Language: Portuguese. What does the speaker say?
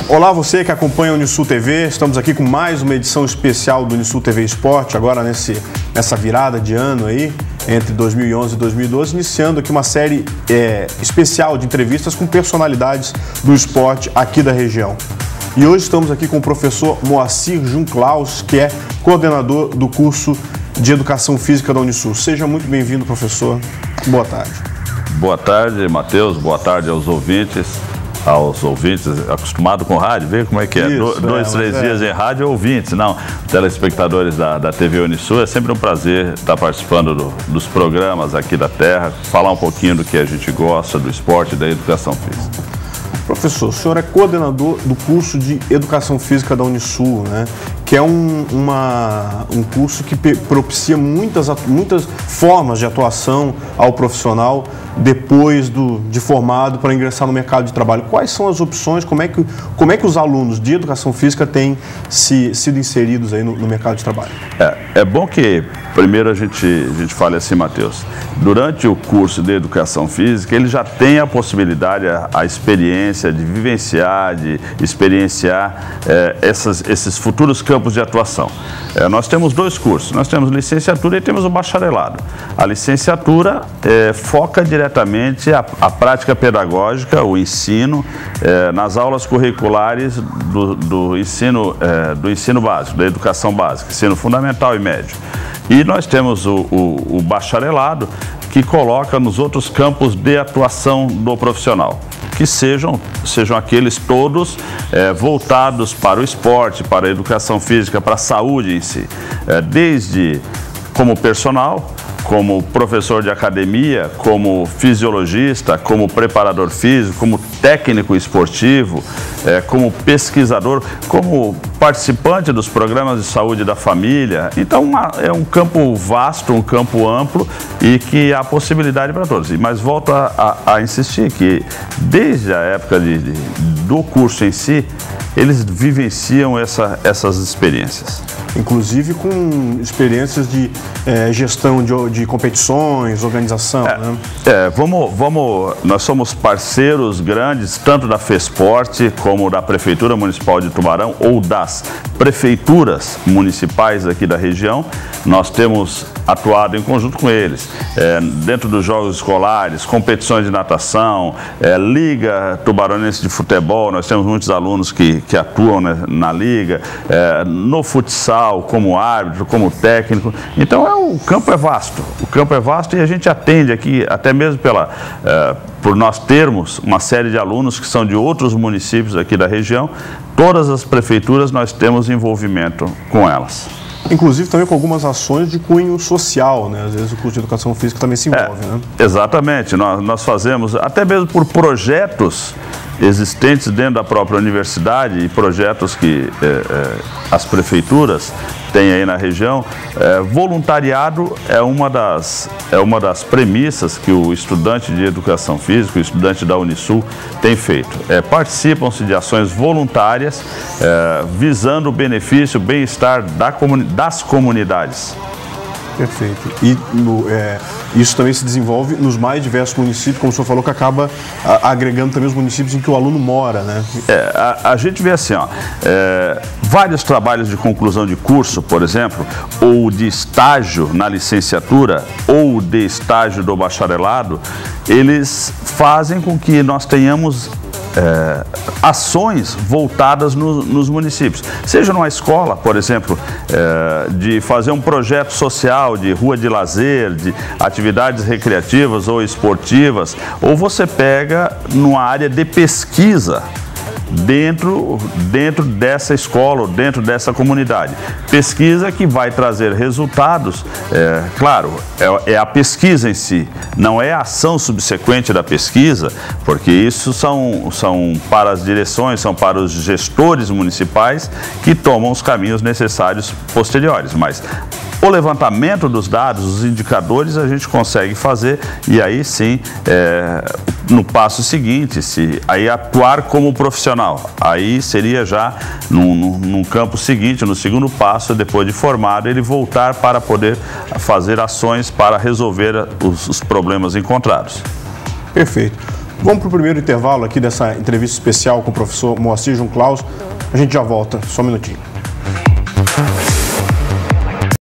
Olá, você que acompanha o Unisul TV, estamos aqui com mais uma edição especial do Unisul TV Esporte, agora nessa virada de ano aí, entre 2011 e 2012, iniciando aqui uma série especial de entrevistas com personalidades do esporte aqui da região. E hoje estamos aqui com o professor Moacir Junclaus, que é coordenador do curso de Educação Física da Unisul. Seja muito bem-vindo, professor. Boa tarde. Boa tarde, Matheus. Boa tarde aos ouvintes acostumados com rádio, vê como é que é. Isso, dois, três dias em rádio, ouvintes, não, telespectadores da TV Unisul. É sempre um prazer estar participando dos programas aqui da terra, falar um pouquinho do que a gente gosta, do esporte e da educação física. Professor, o senhor é coordenador do curso de Educação Física da Unisul, né? Que é um curso que propicia muitas formas de atuação ao profissional depois de formado para ingressar no mercado de trabalho. Quais são as opções, como é que os alunos de Educação Física têm sido inseridos aí no mercado de trabalho? É bom que primeiro a gente fale assim, Matheus, durante o curso de Educação Física ele já tem a possibilidade, a experiência de vivenciar, de experienciar esses futuros campos de atuação. Nós temos dois cursos, nós temos licenciatura e temos o bacharelado. A licenciatura foca diretamente a prática pedagógica, o ensino, nas aulas curriculares do ensino básico, da educação básica, ensino fundamental e médio. E nós temos o bacharelado, que coloca nos outros campos de atuação do profissional, que sejam aqueles todos voltados para o esporte, para a educação física, para a saúde em si, desde como personal, como professor de academia, como fisiologista, como preparador físico, como técnico esportivo, como pesquisador, como participante dos programas de saúde da família. Então é um campo vasto, um campo amplo e que há possibilidade para todos. Mas volto a insistir que desde a época do curso em si, eles vivenciam essas experiências. Inclusive com experiências de gestão de competições, organização, né? Nós somos parceiros grandes, tanto da FESPORT como da Prefeitura Municipal de Tubarão ou das prefeituras municipais aqui da região. Nós temos atuado em conjunto com eles, dentro dos jogos escolares, competições de natação, Liga Tubaronense de Futebol. Nós temos muitos alunos que atuam na Liga, no futsal, como árbitro, como técnico. Então o campo é vasto e a gente atende aqui, até mesmo por nós termos uma série de alunos que são de outros municípios aqui da região. Todas as prefeituras nós temos envolvimento com elas. Inclusive também com algumas ações de cunho social, né? Às vezes o curso de Educação Física também se envolve, né? Exatamente, nós fazemos, até mesmo por projetos existentes dentro da própria universidade e projetos que as prefeituras têm aí na região. Voluntariado é uma das premissas que o estudante de Educação Física, o estudante da Unisul tem feito. Participam-se de ações voluntárias visando o benefício, o bem-estar das comunidades. Perfeito. E isso também se desenvolve nos mais diversos municípios, como o senhor falou, que acaba agregando também os municípios em que o aluno mora, né? A gente vê assim, vários trabalhos de conclusão de curso, por exemplo, ou de estágio na licenciatura, ou de estágio do bacharelado, eles fazem com que nós tenhamos ações voltadas nos municípios. Seja numa escola, por exemplo, de fazer um projeto social, de rua de lazer, de atividades recreativas ou esportivas, ou você pega numa área de pesquisa dentro dessa escola, ou dentro dessa comunidade. Pesquisa que vai trazer resultados, claro, é a pesquisa em si, não é a ação subsequente da pesquisa, porque isso são para as direções, são para os gestores municipais que tomam os caminhos necessários posteriores, mas o levantamento dos dados, os indicadores, a gente consegue fazer e aí sim, no passo seguinte, aí atuar como profissional, aí seria já num campo seguinte, no segundo passo, depois de formado, ele voltar para poder fazer ações para resolver os problemas encontrados. Perfeito. Vamos para o primeiro intervalo aqui dessa entrevista especial com o professor Moacir João Claus. A gente já volta, só um minutinho.